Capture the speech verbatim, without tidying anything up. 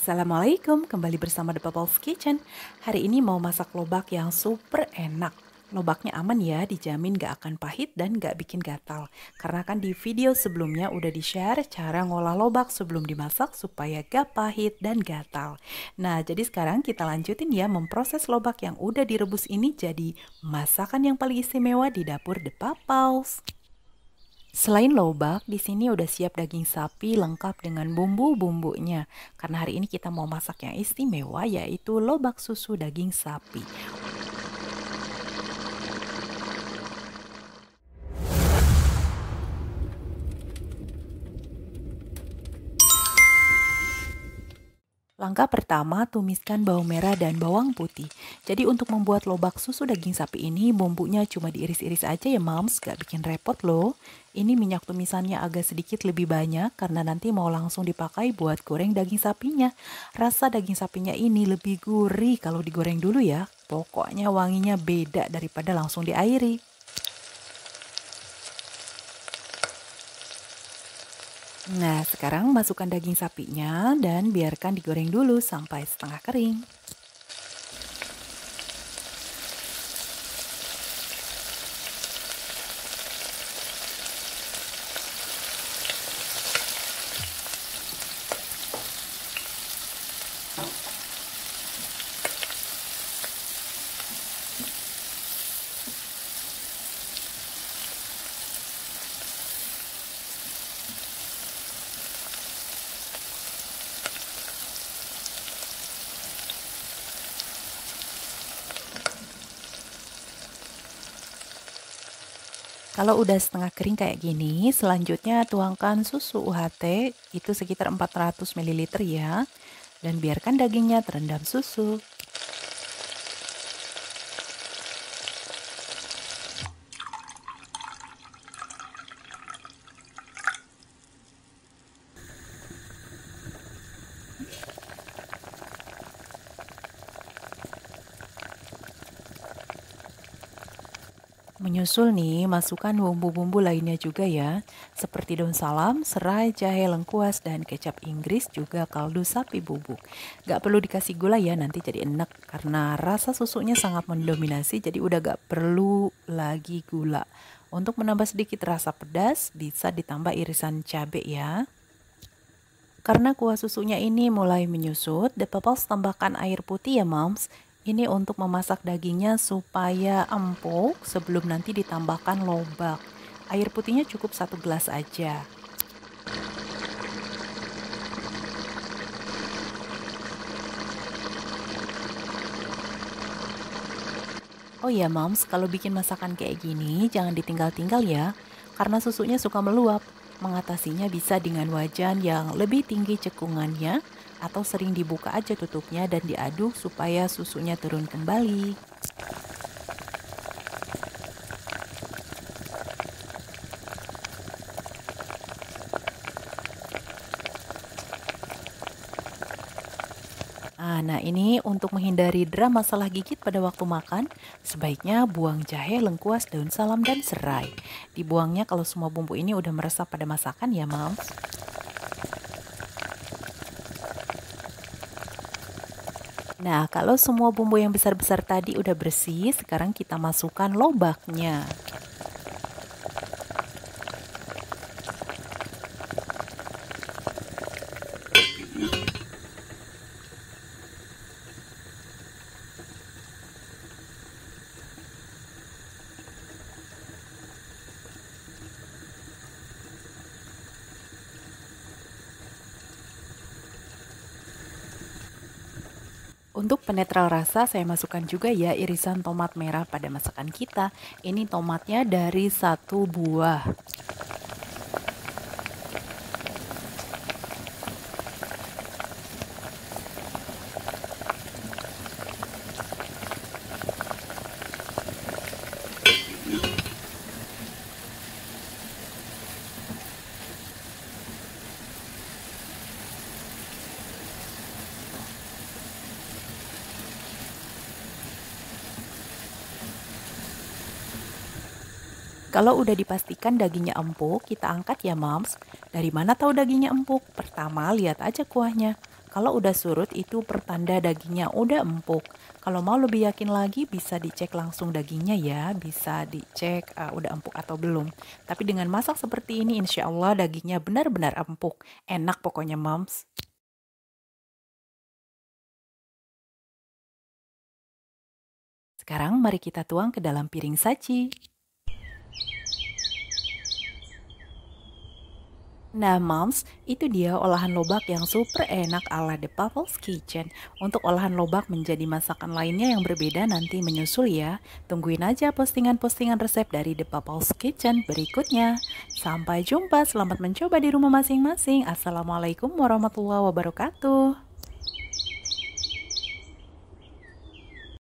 Assalamualaikum, kembali bersama The Bubbles Kitchen. Hari ini mau masak lobak yang super enak. Lobaknya aman ya, dijamin gak akan pahit dan gak bikin gatal. Karena kan di video sebelumnya udah di-share cara ngolah lobak sebelum dimasak supaya gak pahit dan gatal. Nah, jadi sekarang kita lanjutin ya memproses lobak yang udah direbus ini jadi masakan yang paling istimewa di dapur The Bubbles. Selain lobak, di sini udah siap daging sapi lengkap dengan bumbu-bumbunya. Karena hari ini kita mau masak yang istimewa yaitu lobak susu daging sapi. Langkah pertama, tumiskan bawang merah dan bawang putih. Jadi untuk membuat lobak susu daging sapi ini, bumbunya cuma diiris-iris aja ya mams, gak bikin repot loh. Ini minyak tumisannya agak sedikit lebih banyak karena nanti mau langsung dipakai buat goreng daging sapinya. Rasa daging sapinya ini lebih gurih kalau digoreng dulu ya. Pokoknya wanginya beda daripada langsung diairi. Nah, sekarang masukkan daging sapinya dan biarkan digoreng dulu sampai setengah kering. Kalau udah setengah kering kayak gini, selanjutnya tuangkan susu U H T, itu sekitar empat ratus mililiter ya. Dan biarkan dagingnya terendam susu. Menyusul nih, masukkan bumbu-bumbu lainnya juga ya, seperti daun salam, serai, jahe, lengkuas, dan kecap Inggris juga kaldu sapi bubuk. Gak perlu dikasih gula ya, nanti jadi enak karena rasa susunya sangat mendominasi, jadi udah gak perlu lagi gula. Untuk menambah sedikit rasa pedas, bisa ditambah irisan cabai ya. Karena kuah susunya ini mulai menyusut, The Bubbles tambahkan air putih ya moms. Ini untuk memasak dagingnya supaya empuk sebelum nanti ditambahkan lobak. Air putihnya cukup satu gelas aja. Oh ya moms, kalau bikin masakan kayak gini jangan ditinggal-tinggal ya. Karena susunya suka meluap. Mengatasinya bisa dengan wajan yang lebih tinggi cekungannya atau sering dibuka aja tutupnya dan diaduk supaya susunya turun kembali. Ah, nah ini untuk menghindari dera masalah gigit pada waktu makan, sebaiknya buang jahe, lengkuas, daun salam, dan serai. Dibuangnya kalau semua bumbu ini udah meresap pada masakan ya, Mams. Nah, kalau semua bumbu yang besar-besar tadi udah bersih, sekarang kita masukkan lobaknya. Untuk penetral rasa saya masukkan juga ya irisan tomat merah pada masakan kita. Ini tomatnya dari satu buah. Kalau udah dipastikan dagingnya empuk, kita angkat ya moms. Dari mana tahu dagingnya empuk? Pertama lihat aja kuahnya. Kalau udah surut itu pertanda dagingnya udah empuk. Kalau mau lebih yakin lagi bisa dicek langsung dagingnya ya, bisa dicek uh, udah empuk atau belum. Tapi dengan masak seperti ini insya Allah dagingnya benar-benar empuk. Enak pokoknya moms. Sekarang mari kita tuang ke dalam piring saji. Nah, moms, itu dia olahan lobak yang super enak ala The Bubbles Kitchen. Untuk olahan lobak menjadi masakan lainnya yang berbeda nanti menyusul ya. Tungguin aja postingan-postingan resep dari The Bubbles Kitchen berikutnya. Sampai jumpa, selamat mencoba di rumah masing-masing. Assalamualaikum warahmatullahi wabarakatuh.